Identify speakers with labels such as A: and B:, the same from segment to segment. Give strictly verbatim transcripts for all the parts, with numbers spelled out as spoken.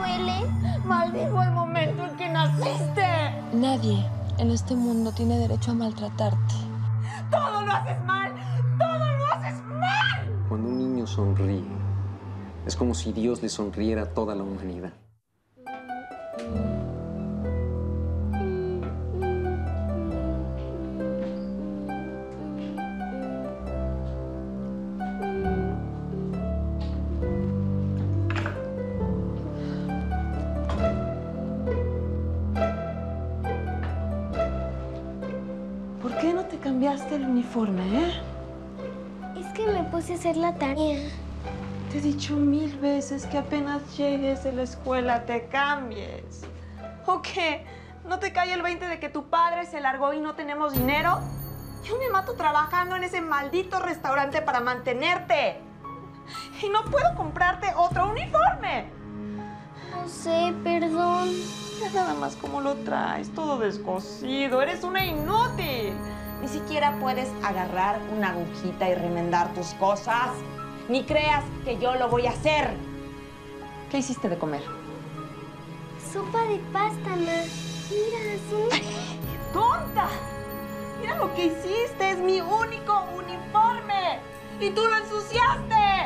A: duele?
B: ¡Maldijo el momento en que naciste!
C: Nadie en este mundo tiene derecho a maltratarte.
B: ¡Todo lo haces mal! ¡Todo lo haces mal!
D: Cuando un niño sonríe, es como si Dios le sonriera a toda la humanidad.
C: ¿Por qué no te cambiaste el uniforme, eh?
A: Es que me puse a hacer la tarea.
C: Te he dicho mil veces que apenas llegues de la escuela te cambies.
B: ¿O qué? ¿No te cae el veinte de que tu padre se largó y no tenemos dinero? Yo me mato trabajando en ese maldito restaurante para mantenerte. Y no puedo comprarte otro uniforme.
A: No sé, perdón.
B: Mira nada más cómo lo traes, todo descosido. Eres una inútil. Ni siquiera puedes agarrar una agujita y remendar tus cosas. Ni creas que yo lo voy a hacer. ¿Qué hiciste de comer?
A: Sopa de pasta, ma. Mira, son...
B: ¡Ay, tonta! Mira lo que hiciste. Es mi único uniforme. Y tú lo ensuciaste.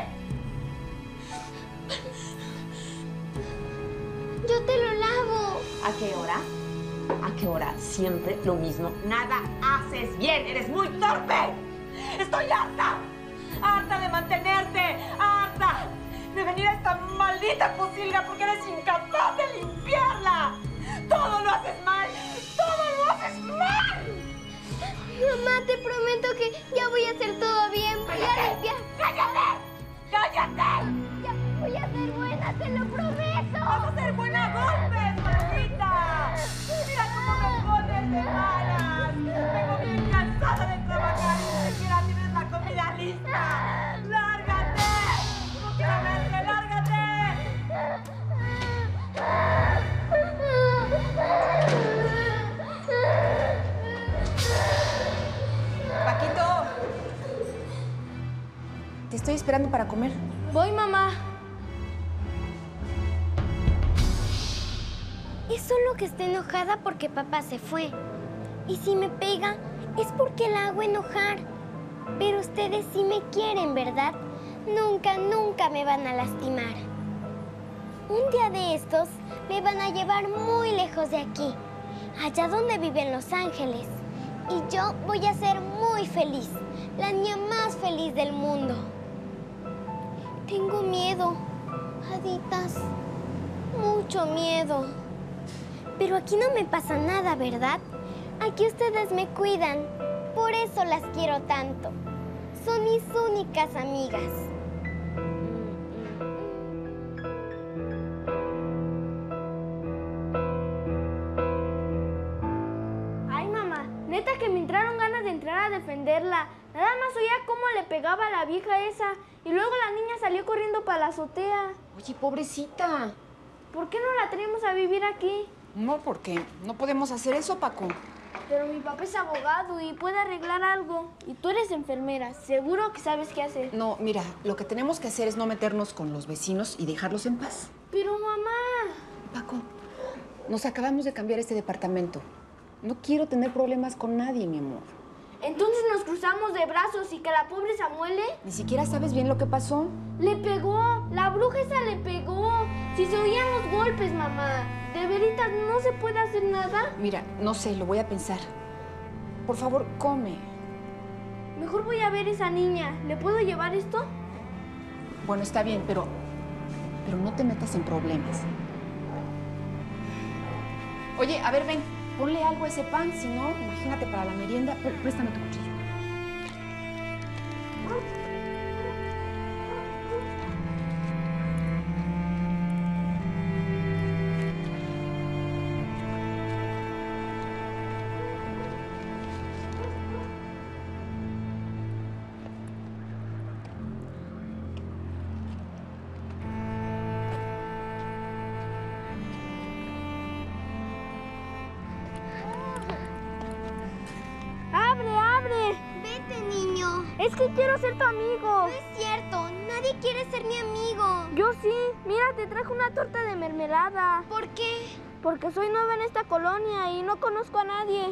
A: Yo te lo lavo.
B: ¿A qué hora? ¿A qué hora? Siempre lo mismo. Nada haces bien. Eres muy torpe. Estoy harta. Harta de mantenerte. Harta de venir a esta maldita posilga porque eres incapaz de limpiarla. Todo lo haces mal. Todo lo haces mal.
A: Mamá, te prometo que ya voy a hacer todo bien. Voy a limpiar.
B: ¡Cállate! ¡Cállate!
A: Ya voy a ser buena, te lo prometo.
B: ¡Vas a ser buena a golpes, maldita! ¡Mira cómo me pones de malas! Vengo bien cansada de trabajar y ni siquiera tienes la comida lista. ¡Lárgate! ¡No quiero verte! ¡Lárgate!
E: Paquito. Te estoy esperando para comer.
A: Voy, mamá. Es solo que estoy enojada porque papá se fue. Y si me pega, es porque la hago enojar. Pero ustedes sí me quieren, ¿verdad? Nunca, nunca me van a lastimar. Un día de estos me van a llevar muy lejos de aquí, allá donde viven los ángeles. Y yo voy a ser muy feliz, la niña más feliz del mundo. Tengo miedo, haditas, mucho miedo. Pero aquí no me pasa nada, ¿verdad? Aquí ustedes me cuidan, por eso las quiero tanto. Son mis únicas amigas.
F: Ay, mamá, neta que me entraron ganas de entrar a defenderla. Nada más oía cómo le pegaba a la vieja esa. Y luego la niña salió corriendo para la azotea.
E: Oye, pobrecita.
F: ¿Por qué no la traemos a vivir aquí?
E: No, porque no podemos hacer eso, Paco.
F: Pero mi papá es abogado y puede arreglar algo. Y tú eres enfermera, seguro que sabes qué hacer.
E: No, mira, lo que tenemos que hacer es no meternos con los vecinos y dejarlos en paz.
F: Pero mamá...
E: Paco, nos acabamos de cambiar este departamento. No quiero tener problemas con nadie, mi amor.
F: Entonces nos cruzamos de brazos y que la pobre Samuele...
E: Ni siquiera sabes bien lo que pasó.
F: Le pegó, la bruja esa le pegó. Si se oían los golpes, mamá. ¿De veritas no se puede hacer nada?
E: Mira, no sé, lo voy a pensar. Por favor, come.
F: Mejor voy a ver a esa niña. ¿Le puedo llevar esto?
E: Bueno, está bien, pero... Pero no te metas en problemas. Oye, a ver, ven. Ponle algo a ese pan, si no, imagínate para la merienda. Préstame tu cuchillo.
F: ¡Abre, abre!
A: Vete, niño.
F: Es que quiero ser tu amigo.
A: No es cierto. Nadie quieres ser mi amigo.
F: Yo sí. Mira, te traje una torta de mermelada.
A: ¿Por qué?
F: Porque soy nueva en esta colonia y no conozco a nadie.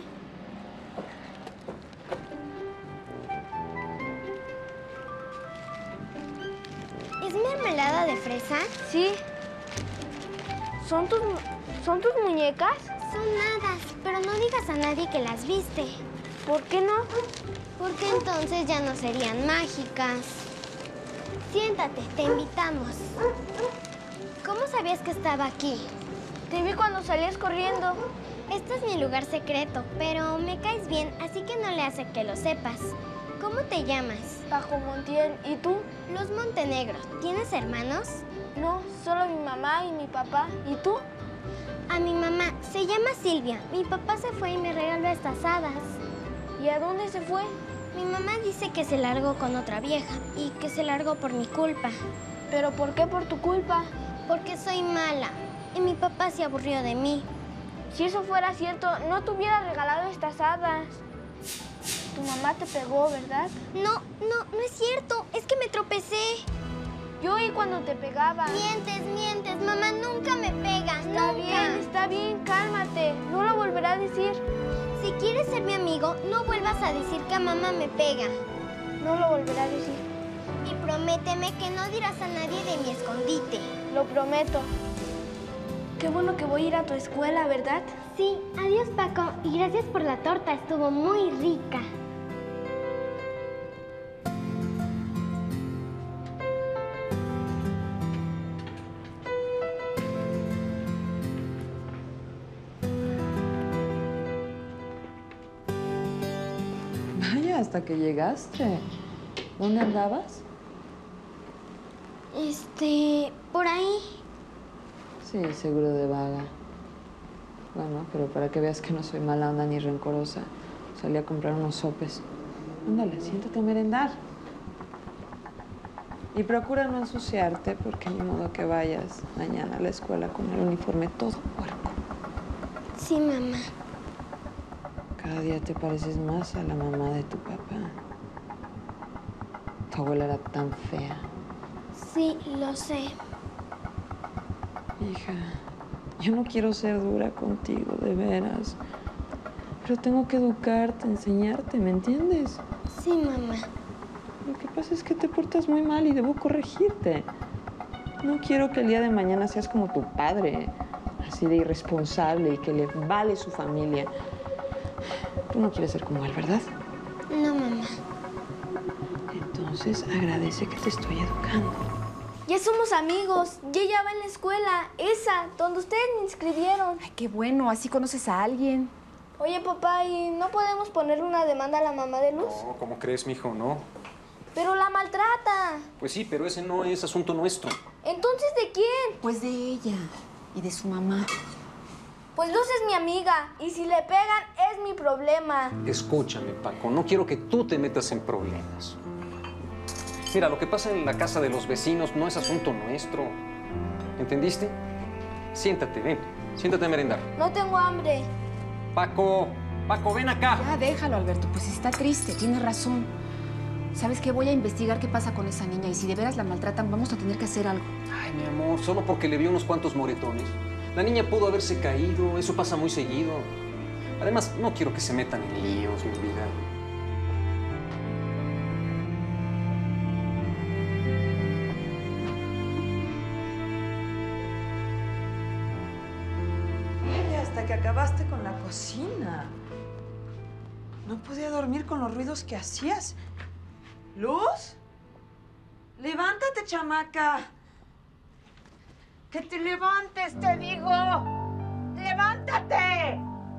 A: ¿Es mermelada de fresa?
F: Sí. ¿Son tus, ¿Son tus muñecas?
A: Son hadas, pero no digas a nadie que las viste.
F: ¿Por qué no?
A: Porque entonces ya no serían mágicas. Siéntate, te invitamos. ¿Cómo sabías que estaba aquí?
F: Te vi cuando salías corriendo.
A: Este es mi lugar secreto, pero me caes bien, así que no le hace que lo sepas. ¿Cómo te llamas?
F: Paco Montiel. ¿Y tú?
A: Los Montenegro. ¿Tienes hermanos?
F: No, solo mi mamá y mi papá. ¿Y tú?
A: A mi mamá se llama Silvia. Mi papá se fue y me regaló estas hadas.
F: ¿Y a dónde se fue?
A: Mi mamá dice que se largó con otra vieja y que se largó por mi culpa.
F: ¿Pero por qué por tu culpa?
A: Porque soy mala y mi papá se aburrió de mí.
F: Si eso fuera cierto, no te hubiera regalado estas hadas. Tu mamá te pegó, ¿verdad?
A: No, no, no es cierto. Es que me tropecé.
F: Yo oí cuando te pegaba.
A: Mientes, mientes. Mamá nunca me pega.
F: Está
A: nunca.
F: bien, está bien. Cálmate. No lo volverá a decir.
A: Si quieres ser mi amigo, no vuelvas a decir que a mamá me pega.
F: No lo volverá a decir.
A: Y prométeme que no dirás a nadie de mi escondite.
F: Lo prometo. Qué bueno que voy a ir a tu escuela, ¿verdad?
A: Sí. Adiós, Paco. Y gracias por la torta. Estuvo muy rica.
C: Vaya, hasta que llegaste. ¿Dónde andabas?
A: Este... por ahí.
C: Sí, seguro de vaga. Bueno, pero para que veas que no soy mala onda ni rencorosa, salí a comprar unos sopes. Ándale, siéntate a merendar. Y procura no ensuciarte, porque ni modo que vayas mañana a la escuela con el uniforme todo puerco.
A: Sí, mamá.
C: Cada día te pareces más a la mamá de tu papá. Tu abuela era tan fea.
A: Sí, lo sé.
C: Hija, yo no quiero ser dura contigo, de veras. Pero tengo que educarte, enseñarte, ¿me entiendes?
A: Sí, mamá.
C: Lo que pasa es que te portas muy mal y debo corregirte. No quiero que el día de mañana seas como tu padre, así de irresponsable y que le vale su familia. Tú no quieres ser como él, ¿verdad?
A: No, mamá.
C: Entonces agradece que te estoy educando.
F: Ya somos amigos. Ya ella va en la escuela. Esa, donde ustedes me inscribieron.
E: Ay, qué bueno, así conoces a alguien.
F: Oye, papá, ¿y no podemos poner una demanda a la mamá de Luz?
D: No, ¿cómo crees, mijo? No.
F: Pero la maltrata.
D: Pues sí, pero ese no es asunto nuestro.
F: ¿Entonces de quién?
E: Pues de ella y de su mamá.
F: Pues Luz es mi amiga. Y si le pegan, es mi problema.
D: Escúchame, Paco, no quiero que tú te metas en problemas. Mira, lo que pasa en la casa de los vecinos no es asunto nuestro. ¿Entendiste? Siéntate, ven. Siéntate a merendar.
F: No tengo hambre.
D: Paco, Paco, ven acá.
E: Ya, déjalo, Alberto, pues está triste, tiene razón. ¿Sabes qué? Voy a investigar qué pasa con esa niña y si de veras la maltratan, vamos a tener que hacer algo.
D: Ay, mi amor, solo porque le vio unos cuantos moretones. La niña pudo haberse caído, eso pasa muy seguido. Además, no quiero que se metan en líos, mi vida.
C: Oye, hasta que acabaste con la cocina. No podía dormir con los ruidos que hacías. ¿Luz? ¡Levántate, chamaca! ¡Que te levantes, te digo! ¡Levántate!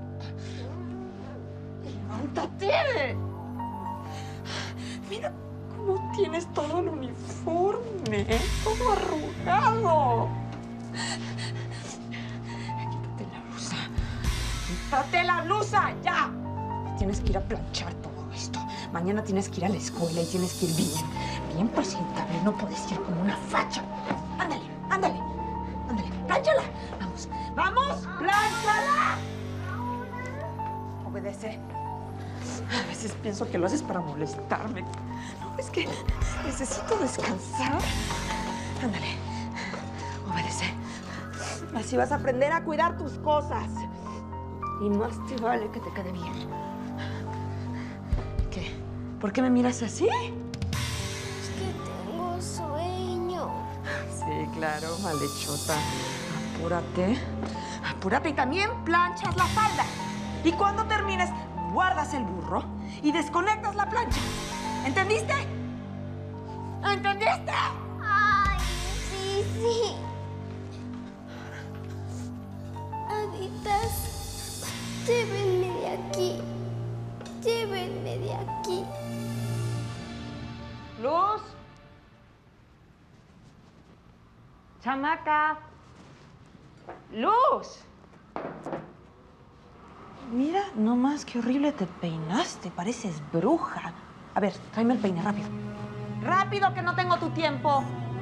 C: ¡Levántate! Mira cómo tienes todo el uniforme, todo arrugado. Quítate la blusa. ¡Quítate la blusa, ya! Tienes que ir a planchar todo esto. Mañana tienes que ir a la escuela y tienes que ir bien, bien presentable. No puedes ir como una facha. Ándale, ándale, ándale. ¡Plánchala! Vamos, vamos, ¡plánchala! Obedece. A veces pienso que lo haces para molestarme. No, Es que necesito descansar. Ándale, obedece. Así vas a aprender a cuidar tus cosas. Y más te vale que te quede bien. ¿Qué? ¿Por qué me miras así?
A: Es que tengo sueño.
C: Sí, claro, malhechota. Apúrate. Apúrate y también planchas la falda. Y cuando termines, guardas el burro y desconectas la plancha. ¿Entendiste? ¿Entendiste?
A: Ay, sí, sí. Haditas, llévenme de aquí. Llévenme de aquí.
C: Luz. Chamaca. Luz. Mira, nomás qué horrible te peinaste. Pareces bruja. A ver, tráeme el peine, rápido. ¡Rápido, que no tengo tu tiempo!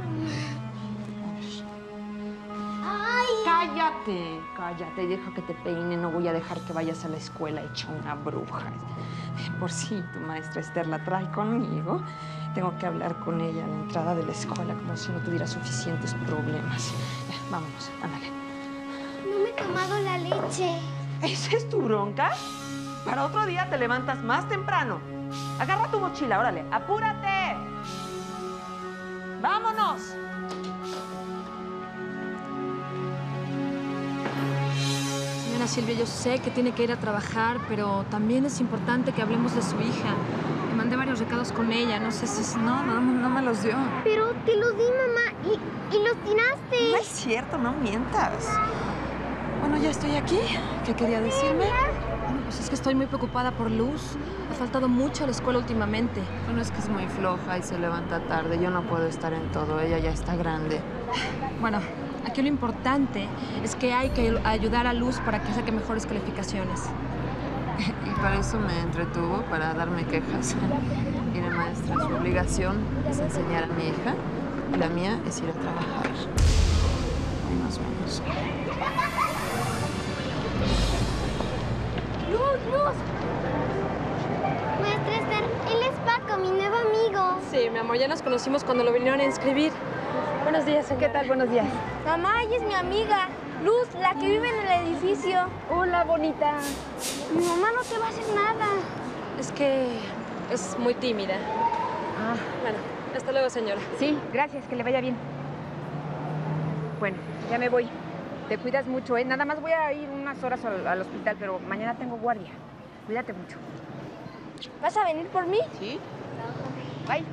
A: ¡Ay!
C: Cállate, cállate. Deja que te peine. No voy a dejar que vayas a la escuela hecha una bruja. Por si tu maestra Esther la trae conmigo, tengo que hablar con ella a la entrada de la escuela como si no tuviera suficientes problemas. Ya, vámonos, ándale.
A: No me he tomado la leche.
C: ¿Esa es tu bronca? Para otro día te levantas más temprano. Agarra tu mochila, órale, apúrate. ¡Vámonos!
G: Señora Silvia, yo sé que tiene que ir a trabajar, pero también es importante que hablemos de su hija. Le mandé varios recados con ella, no sé si... es-
C: No, no, no me los dio.
A: Pero te los di, mamá, y, y los tiraste.
C: No es cierto, no mientas. Bueno, ya estoy aquí. ¿Qué quería decirme?
G: Bueno, pues es que estoy muy preocupada por Luz. Ha faltado mucho a la escuela últimamente.
C: Bueno, es que es muy floja y se levanta tarde. Yo no puedo estar en todo. Ella ya está grande.
G: Bueno, aquí lo importante es que hay que ayudar a Luz para que saque mejores calificaciones.
C: Y para eso me entretuvo, para darme quejas. Mire, maestra, su obligación es enseñar a mi hija y la mía es ir a trabajar. Ahí nos vemos.
A: ¡Luz, Luz! Maestra Esther, él es Paco, mi nuevo amigo.
G: Sí, mi amor, ya nos conocimos cuando lo vinieron a inscribir. Buenos días, señora.
E: ¿Qué tal? Buenos días.
F: Mamá, ella es mi amiga. Luz, la que vive en el edificio.
E: Hola, bonita.
F: Mi mamá no te va a hacer nada.
G: Es que es muy tímida.
E: Ah,
G: Bueno, hasta luego, señora.
E: sí, gracias, que le vaya bien. Bueno, ya me voy. Te cuidas mucho, ¿eh? Nada más voy a ir unas horas al, al hospital, pero mañana tengo guardia. Cuídate mucho.
F: ¿Vas a venir por mí?
E: ¿Sí? Bye.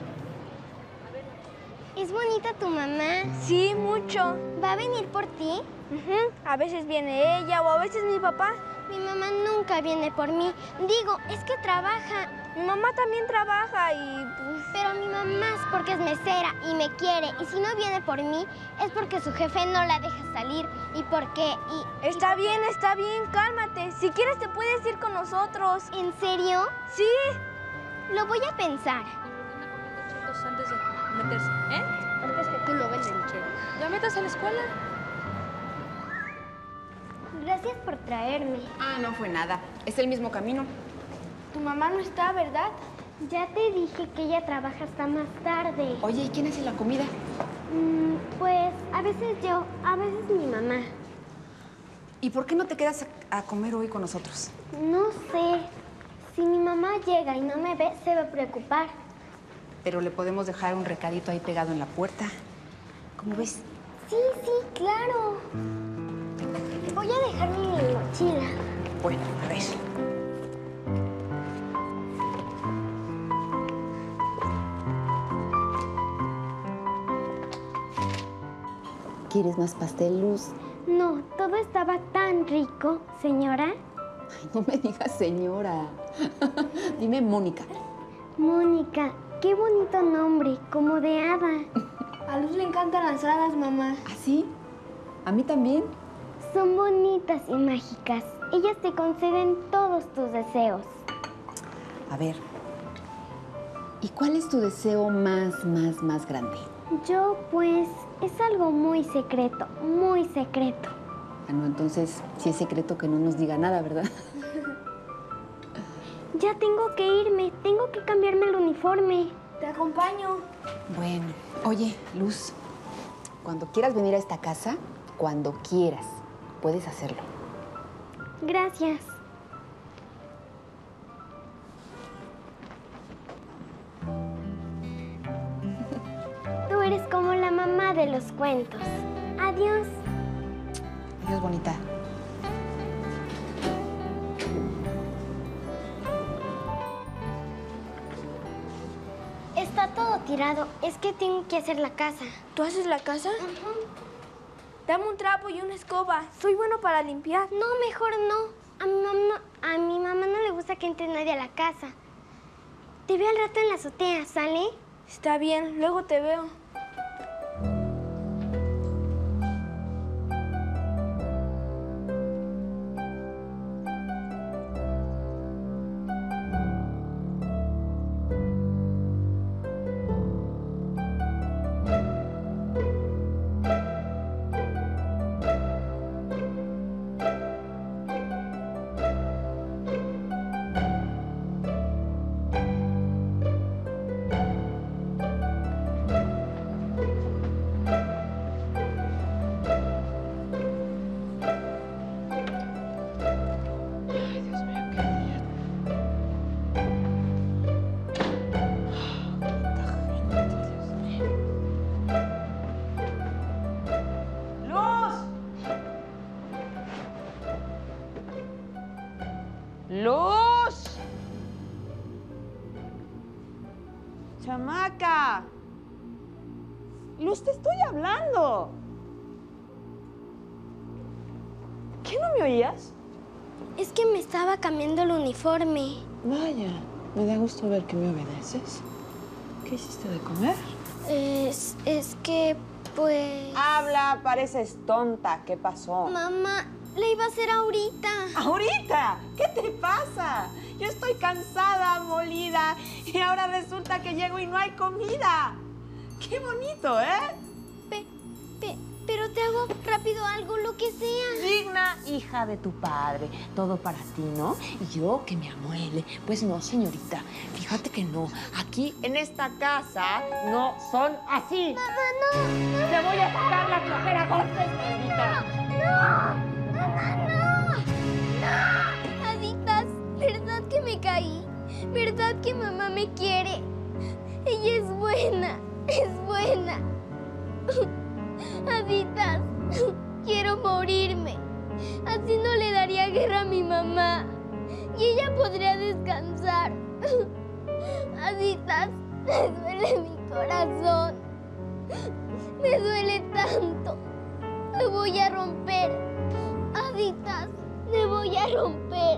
A: ¿Es bonita tu mamá?
F: Sí, mucho.
A: ¿Va a venir por ti?
F: Ujú. A veces viene ella o a veces mi papá.
A: Mi mamá nunca viene por mí. Digo, es que trabaja.
F: Mi mamá también trabaja y pues...
A: Pero mi mamá es porque es mesera y me quiere. Y si no viene por mí, es porque su jefe no la deja salir. ¿Y por qué? Y...
F: Está bien, está bien, cálmate. Si quieres te puedes ir con nosotros.
A: ¿En serio?
F: Sí.
A: Lo voy a pensar.
G: Antes de meterse, ¿eh?
A: Antes que tú lo ves en
G: ¿Ya metas a la escuela?
A: Gracias por traerme.
E: Ah, no fue nada. Es el mismo camino.
F: Tu mamá no está, ¿verdad?
A: Ya te dije que ella trabaja hasta más tarde.
E: Oye, ¿y quién hace la comida?
A: Mm, pues a veces yo, a veces mi mamá.
E: ¿Y por qué no te quedas a, a comer hoy con nosotros?
A: No sé. Si mi mamá llega y no me ve, se va a preocupar.
E: Pero le podemos dejar un recadito ahí pegado en la puerta. ¿Cómo ves?
A: Sí, sí, claro. Voy a dejar mi mochila.
E: Bueno, a ver. ¿Quieres más pastel, Luz?
A: No, todo estaba tan rico, señora.
E: Ay, no me digas señora. Dime Mónica.
A: Mónica, qué bonito nombre, como de hada.
F: A Luz le encantan las hadas, mamá.
E: ¿Ah, sí? ¿A mí también?
A: Son bonitas y mágicas. Ellas te conceden todos tus deseos.
E: A ver. ¿Y cuál es tu deseo más, más, más grande?
A: Yo, pues, es algo muy secreto, muy secreto.
E: Ah, no, entonces, si es secreto, que no nos diga nada, ¿verdad?
A: Ya tengo que irme, tengo que cambiarme el uniforme.
F: Te acompaño.
E: Bueno, oye, Luz, cuando quieras venir a esta casa, cuando quieras, puedes hacerlo.
A: Gracias. Tú eres como la mamá de los cuentos. Adiós.
E: Adiós, bonita.
A: Está todo tirado. Es que tengo que hacer la casa.
F: ¿Tú haces la casa?
A: Ajá.
F: Dame un trapo y una escoba. Soy bueno para limpiar.
A: No, mejor no. A mi mamá, a mi mamá no le gusta que entre nadie a la casa. Te veo al rato en la azotea, ¿sale?
F: Está bien, luego te veo.
B: ¡Luz! ¡Chamaca! Luz, te estoy hablando. ¿Qué, no me oías?
A: Es que me estaba cambiando el uniforme.
B: Vaya, me da gusto ver que me obedeces. ¿Qué hiciste de comer?
A: Es, es que, pues...
B: Habla, pareces tonta. ¿Qué pasó?
A: Mamá, la iba a hacer ahorita.
B: ¿Ahorita? ¿Qué te pasa? Yo estoy cansada, molida, y ahora resulta que llego y no hay comida. ¡Qué bonito!, ¿eh?
A: Pe, pe, pero te hago rápido algo, lo que sea.
B: Digna hija de tu padre. Todo para ti, ¿no? Y yo que me amuele. Pues no, señorita. Fíjate que no. Aquí, en esta casa, no son así.
A: Mamá, no.
B: ¡Te voy a sacar la flojera golpes, maldita!
A: ¡No! ¡Mamá, no! ¡No! Aditas, ¿verdad que me caí? ¿Verdad que mamá me quiere? Ella es buena, es buena. Aditas, quiero morirme. Así no le daría guerra a mi mamá. Y ella podría descansar. Aditas, me duele mi corazón. Me duele tanto. Lo voy a romper. Aditas, me voy a romper.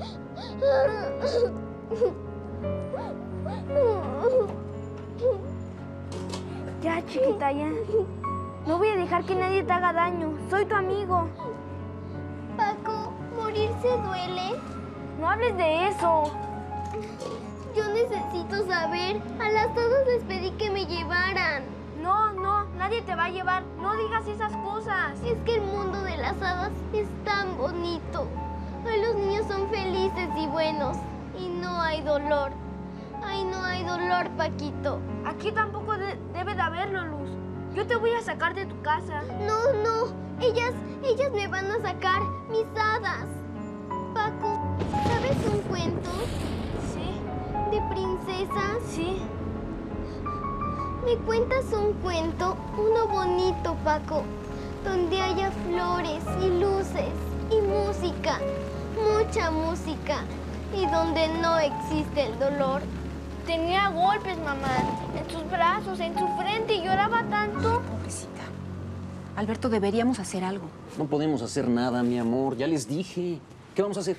F: Ya, chiquita, ya. No voy a dejar que nadie te haga daño. Soy tu amigo.
A: Paco, ¿morirse duele?
F: No hables de eso.
A: Yo necesito saber. A las hadas les pedí que me llevaran.
F: No, no, nadie te va a llevar. No digas esas cosas.
A: Es que el mundo de las hadas es tan bonito. Ay, los niños son felices y buenos. Y no hay dolor. Ay, no hay dolor, Paquito.
F: Aquí tampoco de- debe de haberlo, Luz. Yo te voy a sacar de tu casa.
A: No, no. Ellas, ellas me van a sacar, mis hadas. Paco, ¿sabes un cuento
F: ¿Sí?
A: de princesas?
F: Sí.
A: ¿Me cuentas un cuento? Uno bonito, Paco, donde haya flores y luces y música, mucha música, y donde no existe el dolor.
F: Tenía golpes, mamá, en sus brazos, en su frente, y lloraba tanto.
E: Pobrecita. Alberto, deberíamos hacer algo.
D: No podemos hacer nada, mi amor. Ya les dije. ¿Qué vamos a hacer?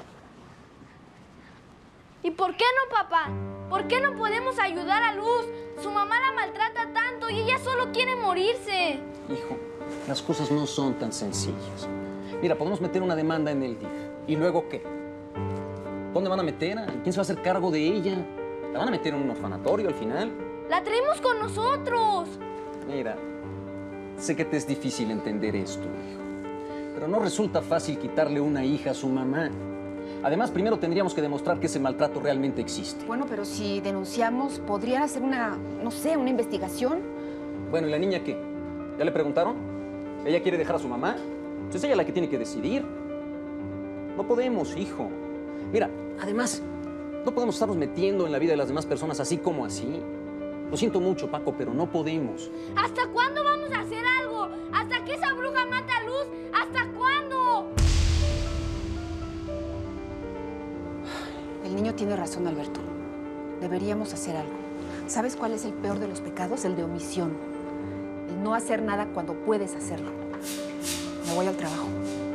F: ¿Y por qué no, papá? ¿Por qué no podemos ayudar a Luz? Su mamá la maltrata tanto y ella solo quiere morirse.
D: Hijo, las cosas no son tan sencillas. Mira, podemos meter una demanda en el D I F. ¿Y luego qué? ¿Dónde van a meter? ¿Quién se va a hacer cargo de ella? ¿La van a meter en un orfanatorio al final?
F: ¡La traemos con nosotros!
D: Mira, sé que te es difícil entender esto, hijo. Pero no resulta fácil quitarle una hija a su mamá. Además, primero tendríamos que demostrar que ese maltrato realmente existe.
E: Bueno, pero si denunciamos, ¿podrían hacer una, no sé, una investigación?
D: Bueno, ¿y la niña qué? ¿Ya le preguntaron? ¿Ella quiere dejar a su mamá? Pues es ella la que tiene que decidir. No podemos, hijo. Mira, además, no podemos estarnos metiendo en la vida de las demás personas así como así. Lo siento mucho, Paco, pero no podemos.
F: ¿Hasta cuándo vamos a hacer algo? ¿Hasta que esa bruja mata a Luz? ¿Hasta cuándo?
E: El niño tiene razón, Alberto. Deberíamos hacer algo. ¿Sabes cuál es el peor de los pecados? El de omisión. El no hacer nada cuando puedes hacerlo. Me voy al trabajo.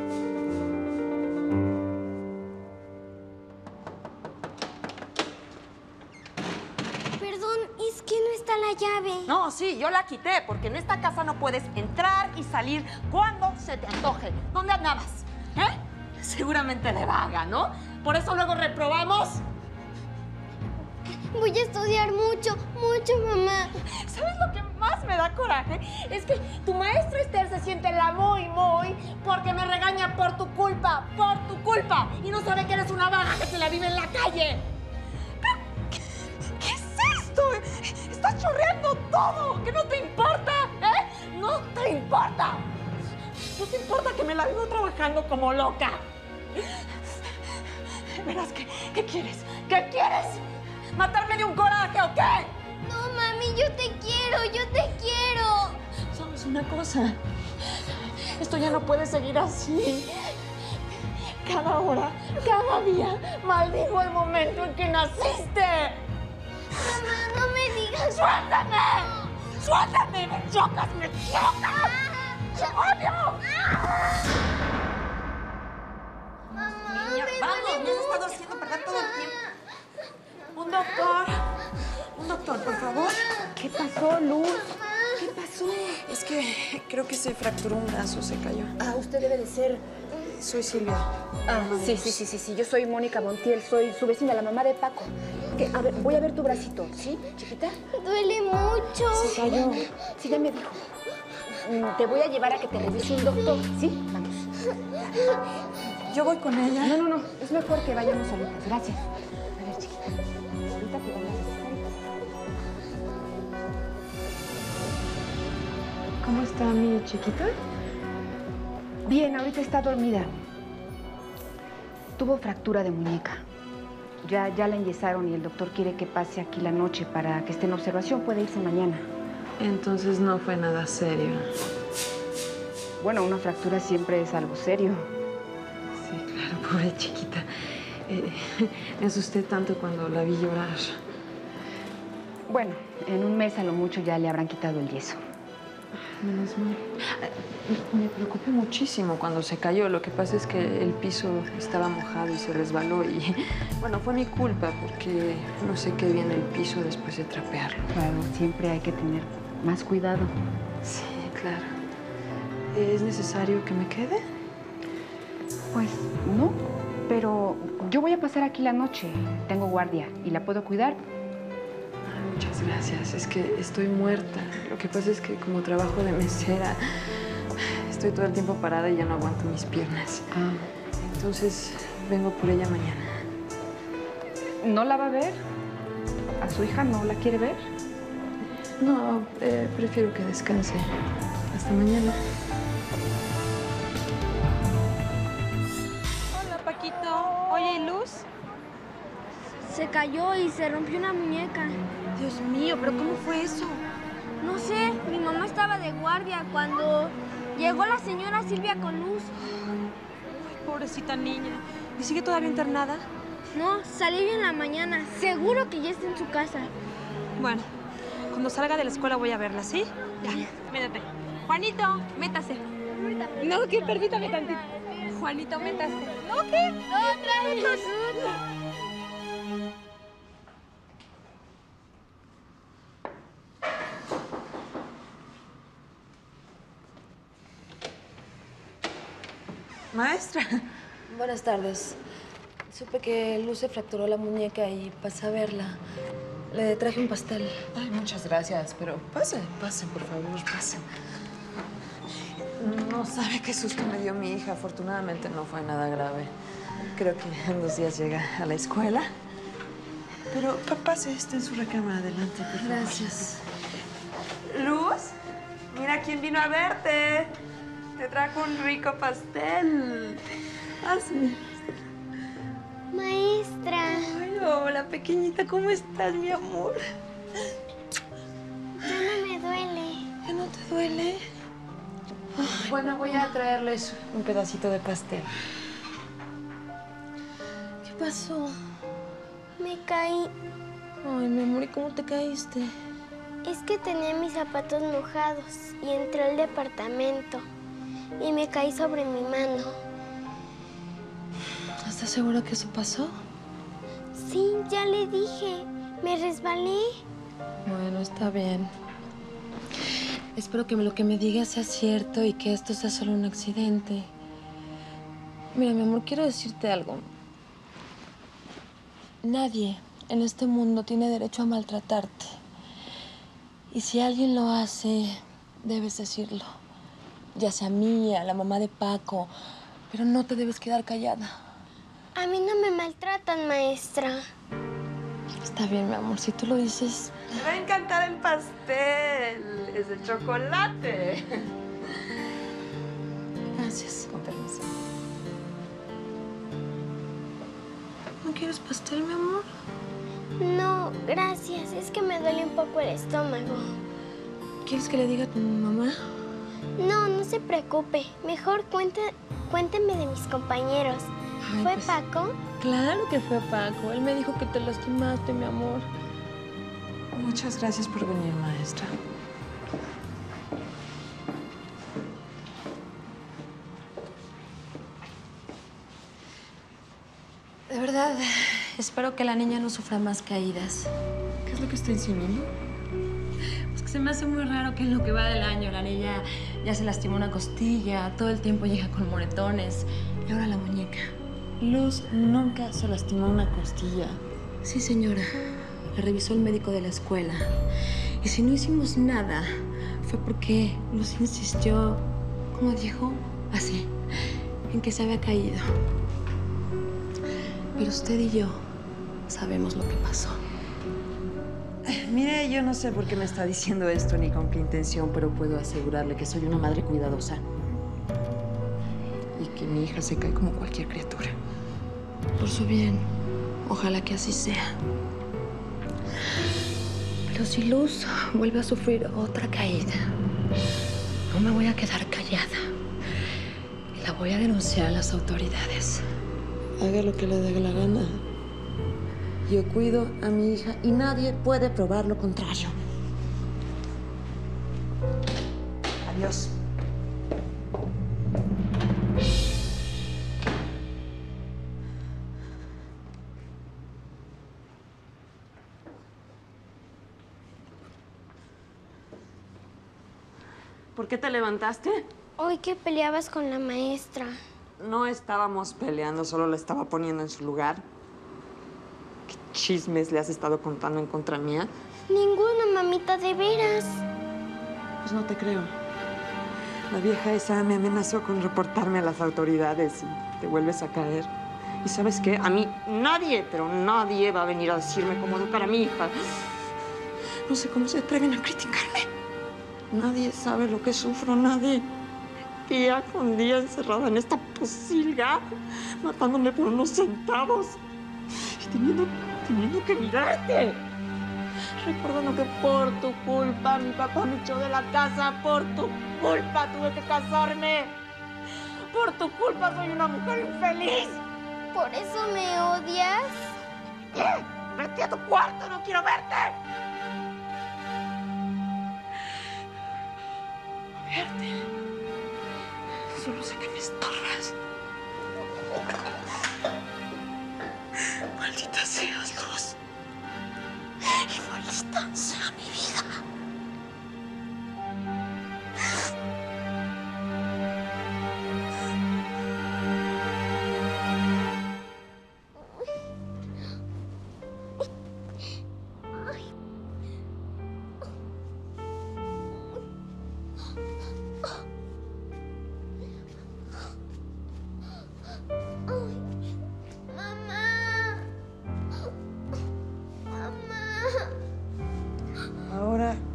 A: Perdón, es que no está la llave.
B: No, sí, yo la quité, porque en esta casa no puedes entrar y salir cuando se te antoje. ¿Dónde andabas? ¿Eh? Seguramente de vaga, ¿no? Por eso luego reprobamos.
A: Voy a estudiar mucho, mucho, mamá.
B: ¿Sabes lo que más me da coraje? Es que tu maestro Esther se siente la muy, muy porque me regaña por tu culpa, por tu culpa. Y no sabe que eres una vaga que se la vive en la calle. ¿Pero qué, qué es esto? Estás chorreando todo. ¿Que no te importa? ¿Eh? No te importa. No te importa que me la vivo trabajando como loca. Verás, ¿qué, qué quieres? ¿Qué quieres? ¿Matarme de un coraje o qué?
A: No, mami, yo te quiero, yo te quiero.
B: ¿Sabes una cosa? Esto ya no puede seguir así. Cada hora, cada día, maldigo el momento en que naciste.
A: Mamá, no me digas.
B: ¡Suéltame! ¡Suéltame! ¡Me chocas! ¡Me chocas! ¡Te odio!
A: Mamá,
B: Niña,
A: me
B: vamos,
A: duele
B: me has estado
A: mucho.
B: haciendo perder todo el tiempo. Un doctor. Un doctor, por favor.
E: ¿Qué pasó, Luz? ¿Qué pasó?
H: Es que creo que se fracturó un brazo, se cayó.
E: Ah, usted debe de ser...
H: Soy Silvia.
E: Ah, sí, sí, sí, sí, sí. Yo soy Mónica Montiel, soy su vecina, la mamá de Paco. ¿Qué? A ver, voy a ver tu bracito, ¿sí, chiquita?
A: Duele mucho.
E: Se cayó. Sí, ya me dijo. Mm, Te voy a llevar a que te revise un doctor, ¿sí? Vamos.
H: Yo voy con ella.
E: No, no, no. Es mejor que vayamos solitas. Gracias. A ver, chiquita. Ahorita te voy a revisar.
H: ¿Cómo está mi chiquita?
E: Bien, ahorita está dormida. Tuvo fractura de muñeca. Ya, ya la enyesaron y el doctor quiere que pase aquí la noche para que esté en observación. Puede irse mañana.
H: Entonces no fue nada serio.
E: Bueno, una fractura siempre es algo serio.
H: Sí, claro, pobre chiquita. Eh, me asusté tanto cuando la vi llorar.
E: Bueno, en un mes a lo mucho ya le habrán quitado el yeso.
H: Menos mal. Me preocupé muchísimo cuando se cayó. Lo que pasa es que el piso estaba mojado y se resbaló y, bueno, fue mi culpa porque no sé qué bien el piso después de trapearlo.
E: Claro, siempre hay que tener más cuidado.
H: Sí, claro. ¿Es necesario que me quede?
E: Pues no, pero yo voy a pasar aquí la noche. Tengo guardia y la puedo cuidar.
H: Muchas gracias. Es que estoy muerta. Lo que pasa es que como trabajo de mesera, estoy todo el tiempo parada y ya no aguanto mis piernas.
E: Ah.
H: Entonces, vengo por ella mañana.
E: ¿No la va a ver? ¿A su hija no la quiere ver?
H: No, eh, prefiero que descanse. Hasta mañana.
G: Hola, Paquito. Oye, ¿y Luz?
F: Se cayó y se rompió una muñeca.
G: Dios mío, ¿pero cómo fue eso?
F: No sé, mi mamá estaba de guardia cuando llegó la señora Silvia con Luz.
G: Ay, pobrecita niña. ¿Y sigue todavía internada?
F: No, salió hoy en la mañana. Seguro que ya está en su casa.
G: Bueno, cuando salga de la escuela voy a verla, ¿sí? Ya, métete. Juanito, métase. No, que permítame tantito. Juanito, métase. No, ¿qué?
F: Otra vez.
B: Maestra.
I: Buenas tardes. Supe que Luz se fracturó la muñeca y pasé a verla. Le traje un pastel.
H: Ay, muchas gracias, pero pasen, pasen, por favor, pasen. No sabe qué susto me dio mi hija. Afortunadamente no fue nada grave. Creo que en dos días llega a la escuela. Pero papá se está en su recámara. Adelante, por favor.
I: Gracias.
H: Luz, mira quién vino a verte. Te trajo un rico pastel. Hazme.
A: Maestra.
H: Ay, hola, pequeñita. ¿Cómo estás, mi amor?
A: Ya no me duele.
H: ¿Ya no te duele? Ay, bueno, voy a traerles un pedacito de pastel.
I: ¿Qué pasó?
A: Me caí.
I: Ay, mi amor, ¿y cómo te caíste?
A: Es que tenía mis zapatos mojados y entré al departamento y me caí sobre mi mano.
I: ¿Estás segura que eso pasó?
A: Sí, ya le dije. Me resbalé.
I: Bueno, está bien. Espero que lo que me digas sea cierto y que esto sea solo un accidente. Mira, mi amor, quiero decirte algo. Nadie en este mundo tiene derecho a maltratarte. Y si alguien lo hace, debes decirlo. Ya sea a mí, a la mamá de Paco, pero no te debes quedar callada.
A: A mí no me maltratan, maestra.
I: Está bien, mi amor, si tú lo dices.
H: Te va a encantar el pastel. Es de chocolate.
I: Gracias.
H: Con permiso.
I: ¿No quieres pastel, mi amor?
A: No, gracias. Es que me duele un poco el estómago.
I: ¿Quieres que le diga a tu mamá?
A: No, no se preocupe. Mejor cuente, cuénteme de mis compañeros.
I: Ay,
A: ¿Fue
I: pues,
A: Paco?
I: Claro que fue Paco. Él me dijo que te lastimaste, mi amor.
H: Muchas gracias por venir, maestra.
I: De verdad, espero que la niña no sufra más caídas.
H: ¿Qué es lo que está enseñando?
I: Pues que se me hace muy raro que en lo que va del año la niña ya se lastimó una costilla, todo el tiempo llega con moretones y ahora la muñeca.
H: Luz nunca se lastimó una costilla.
I: Sí, señora. La revisó el médico de la escuela. Y si no hicimos nada, fue porque Luz insistió, ¿cómo dijo? Así, en que se había caído. Pero usted y yo sabemos lo que pasó.
H: Mire, yo no sé por qué me está diciendo esto ni con qué intención, pero puedo asegurarle que soy una madre cuidadosa. Y que mi hija se cae como cualquier criatura.
I: Por su bien, ojalá que así sea. Pero si Luz vuelve a sufrir otra caída, no me voy a quedar callada. Y la voy a denunciar a las autoridades.
H: Haga lo que le dé la gana. Yo cuido a mi hija y nadie puede probar lo contrario. Adiós. ¿Por qué te levantaste?
A: Hoy que peleabas con la maestra.
H: No estábamos peleando, solo la estaba poniendo en su lugar. ¿Qué chismes le has estado contando en contra mía?
A: Ninguno, mamita, de veras.
H: Pues no te creo. La vieja esa me amenazó con reportarme a las autoridades y te vuelves a caer. ¿Y sabes qué? A mí nadie, pero nadie va a venir a decirme cómo educar a mi hija. No sé cómo se atreven a criticarme. Nadie sabe lo que sufro, nadie. Día con día encerrada en esta posilga, matándome por unos centavos y teniendo, teniendo que mirarte. Recordando que por tu culpa mi papá me echó de la casa, por tu culpa tuve que casarme. Por tu culpa soy una mujer infeliz.
A: ¿Por eso me odias?
H: ¿Qué? Vete a tu cuarto, no quiero verte. Verte. Solo sé que me estorbas. Maldita seas, Luz. Y maldita sea mi vida.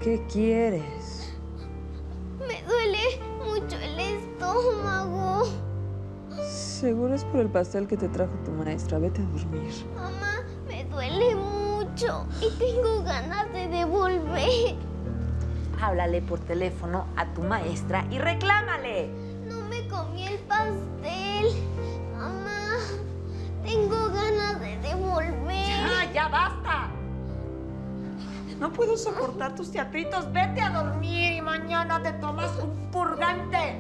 H: ¿Qué quieres?
A: Me duele mucho el estómago.
H: Seguro es por el pastel que te trajo tu maestra. Vete a dormir.
A: Mamá, me duele mucho y tengo ganas de devolver.
B: Háblale por teléfono a tu maestra y reclámale.
A: No me comí el pastel. Mamá, tengo ganas de devolver.
B: ¡Ya, ya basta! No puedo soportar tus teatritos. Vete a dormir y mañana te tomas un purgante.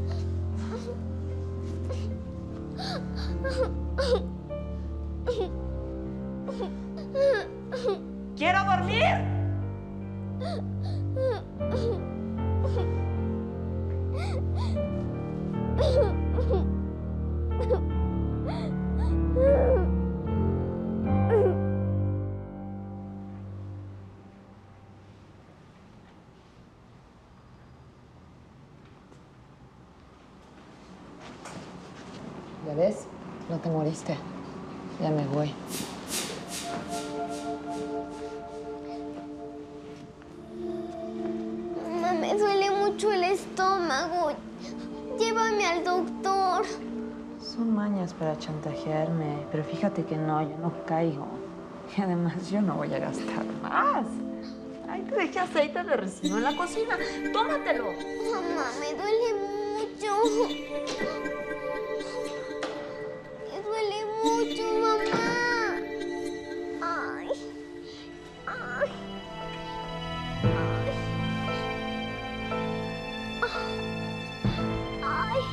B: ¡Quiero dormir!
H: ¿Ya ves? No te moriste. Ya me voy.
A: Mamá, me duele mucho el estómago. Llévame al doctor.
H: Son mañas para chantajearme, pero fíjate que no, yo no caigo. Y además yo no voy a gastar más.
B: Ay, te dejé aceite de ricino en la cocina. ¡Tómatelo!
A: Mamá, me duele mucho. Me duele mucho, mamá. Ay. Ay. Ay. Ay.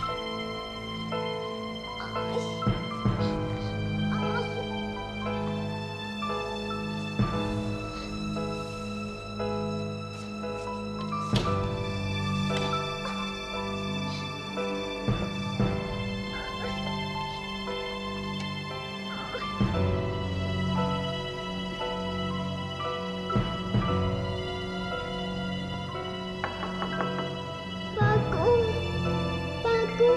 A: Paco, Paco.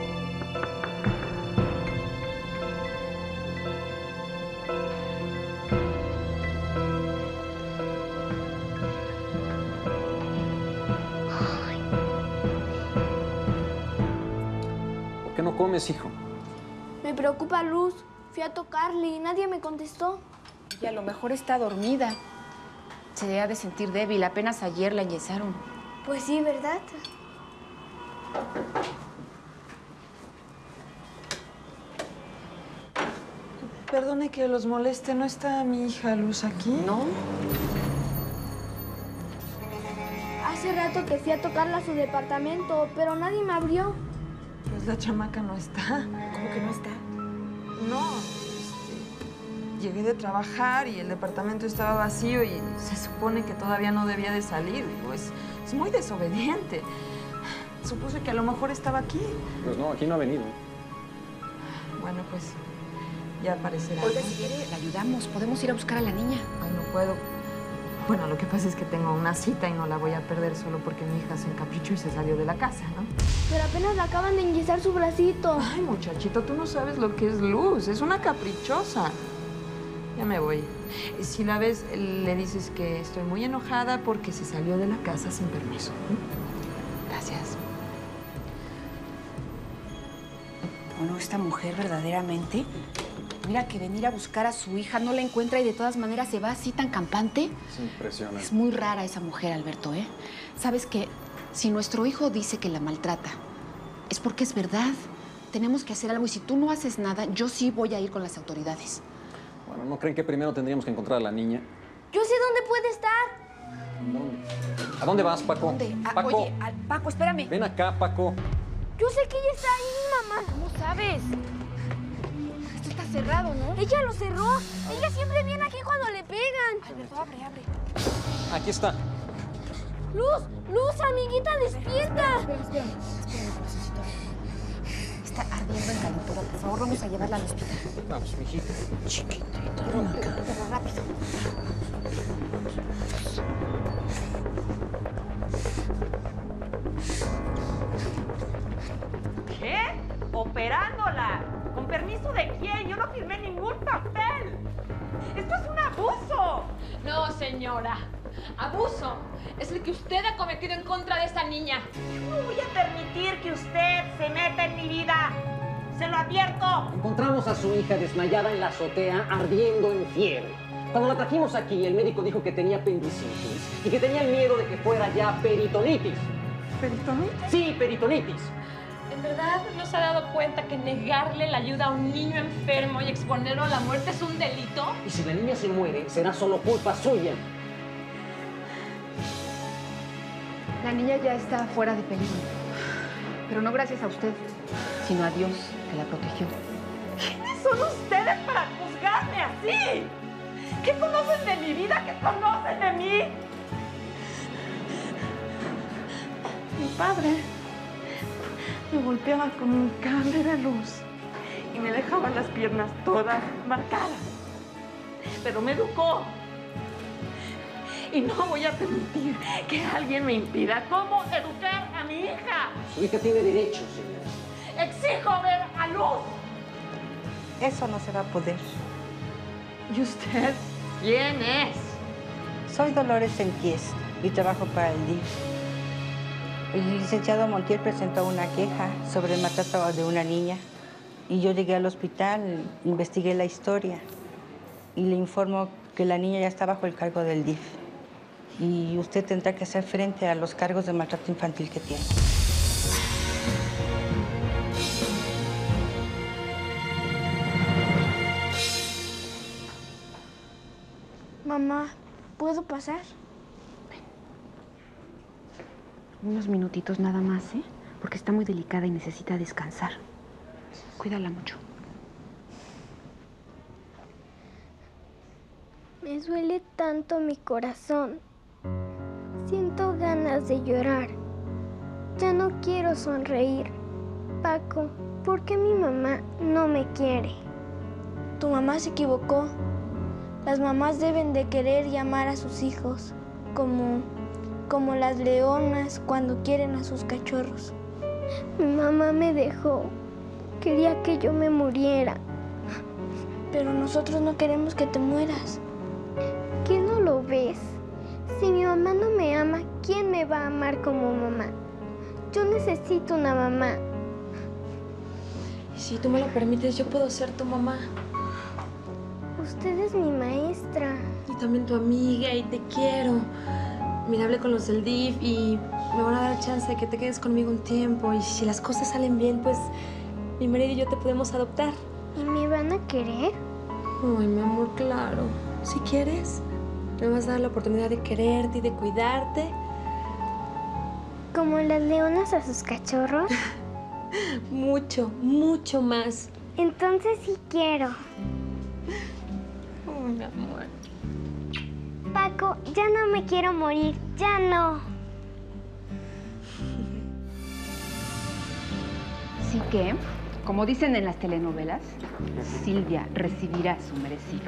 D: ¿Por qué no comes, hijo?
F: Me preocupa Luz. Fui a tocarle y nadie me contestó.
E: Y a lo mejor está dormida. Se debe de sentir débil. Apenas ayer la enyesaron.
F: Pues sí, ¿verdad?
H: Perdone que los moleste. ¿No está mi hija Luz aquí?
E: ¿No?
F: Hace rato que fui a tocarla a su departamento, pero nadie me abrió.
H: Pues la chamaca no está.
E: ¿Cómo que no está?
H: No, este, llegué de trabajar y el departamento estaba vacío y se supone que todavía no debía de salir. Digo, es, es muy desobediente. Supuse que a lo mejor estaba aquí.
D: Pues no, aquí no ha venido.
H: Bueno, pues ya aparecerá.
E: Oiga, si quiere, la ayudamos. Podemos ir a buscar a la niña.
H: Ay, no puedo. Bueno, lo que pasa es que tengo una cita y no la voy a perder solo porque mi hija se encaprichó y se salió de la casa, ¿no?
F: Pero apenas le acaban de enyesar su bracito.
H: Ay, muchachito, tú no sabes lo que es Luz. Es una caprichosa. Ya me voy. Si la ves, le dices que estoy muy enojada porque se salió de la casa sin permiso.
E: Gracias. Bueno, esta mujer verdaderamente... Mira que venir a buscar a su hija no la encuentra y de todas maneras se va así tan campante.
D: Es impresionante.
E: Es muy rara esa mujer, Alberto, ¿eh? Sabes que si nuestro hijo dice que la maltrata, es porque es verdad. Tenemos que hacer algo y si tú no haces nada, yo sí voy a ir con las autoridades.
D: Bueno, ¿no creen que primero tendríamos que encontrar a la niña?
F: Yo sé dónde puede estar.
D: ¿Dónde? ¿A dónde vas, Paco?
E: ¿Dónde? Ah,
D: Paco,
E: oye, ah, Paco, espérame.
D: ven acá, Paco.
F: Yo sé que ella está ahí, mamá.
E: ¿Cómo sabes? Esto está cerrado, ¿no?
F: Ella lo cerró. Ella siempre viene aquí cuando le pegan.
E: Alberto, abre, abre.
D: Aquí está.
F: Luz, Luz, amiguita, despierta.
E: Espérame, espérame. Espérame, corazoncito. Está ardiendo en calentura. Por favor, vamos a llevarla al hospital.
D: Vamos, mijita.
E: Chiquitito, ven acá. Pero rápido.
B: ¿Qué? ¿Operándola? ¿Con permiso de quién? Yo no firmé ningún papel. ¡Esto es un abuso!
G: No, señora. Abuso es el que usted ha cometido en contra de esta niña.
B: No voy a permitir que usted se meta en mi vida. ¡Se lo advierto!
D: Encontramos a su hija desmayada en la azotea, ardiendo en fiebre. Cuando la trajimos aquí, el médico dijo que tenía apendicitis y que tenía miedo de que fuera ya peritonitis.
C: ¿Peritonitis?
D: Sí, peritonitis.
G: ¿En verdad no se ha dado cuenta que negarle la ayuda a un niño enfermo y exponerlo a la muerte es un delito?
D: Y si la niña se muere, será solo culpa suya.
E: La niña ya está fuera de peligro. Pero no gracias a usted, sino a Dios, que la protegió.
B: ¿Quiénes son ustedes para juzgarme así? ¿Qué conocen de mi vida? ¿Qué conocen de mí? Mi padre me golpeaba con un cable de luz y me dejaba las piernas todas marcadas. Pero me educó. Y no voy a permitir que alguien me impida cómo educar a mi hija.
D: Su hija tiene derechos, señora.
B: Exijo ver a luz.
J: Eso no se va a poder.
B: ¿Y usted quién es?
J: Soy Dolores Enquies y trabajo para el D I F. El licenciado Montiel presentó una queja sobre el maltrato de una niña y yo llegué al hospital, investigué la historia y le informo que la niña ya está bajo el cargo del D I F y usted tendrá que hacer frente a los cargos de maltrato infantil que tiene.
F: Mamá, ¿puedo pasar?
E: Unos minutitos nada más, ¿eh? Porque está muy delicada y necesita descansar. Cuídala mucho.
A: Me duele tanto mi corazón. Siento ganas de llorar. Ya no quiero sonreír. Paco, ¿por qué mi mamá no me quiere?
F: Tu mamá se equivocó. Las mamás deben de querer y amar a sus hijos, como, como las leonas cuando quieren a sus cachorros.
A: Mi mamá me dejó. Quería que yo me muriera.
F: Pero nosotros no queremos que te mueras.
A: ¿Qué no lo ves? Si mi mamá no me ama, ¿quién me va a amar como mamá? Yo necesito una mamá.
I: Y si tú me lo permites, yo puedo ser tu mamá.
A: Usted es mi maestra.
I: Y también tu amiga, y te quiero. Mira, hablé con los del D I F y me van a dar chance de que te quedes conmigo un tiempo. Y si las cosas salen bien, pues mi marido y yo te podemos adoptar.
A: ¿Y me van a querer?
I: Ay, mi amor, claro. Si quieres, me vas a dar la oportunidad de quererte y de cuidarte.
A: ¿Como las leonas a sus cachorros?
I: Mucho, mucho más.
A: Entonces sí quiero.
I: Ay, mi amor.
A: Paco, ya no me quiero morir. Ya no.
E: Así que, como dicen en las telenovelas, Silvia recibirá su merecido.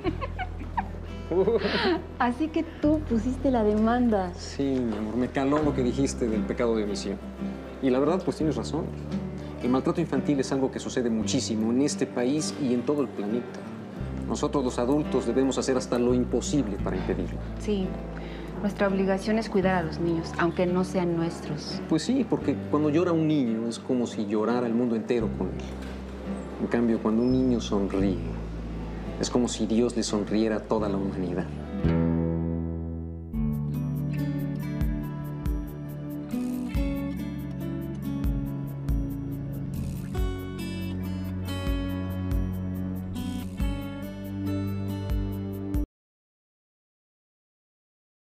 E: Así que tú pusiste la demanda.
D: Sí, mi amor, me caló lo que dijiste del pecado de omisión. Y la verdad, pues tienes razón. El maltrato infantil es algo que sucede muchísimo en este país y en todo el planeta. Nosotros los adultos debemos hacer hasta lo imposible para impedirlo.
E: Sí, nuestra obligación es cuidar a los niños, aunque no sean nuestros.
D: Pues sí, porque cuando llora un niño es como si llorara el mundo entero con él. En cambio, cuando un niño sonríe, es como si Dios le sonriera a toda la humanidad.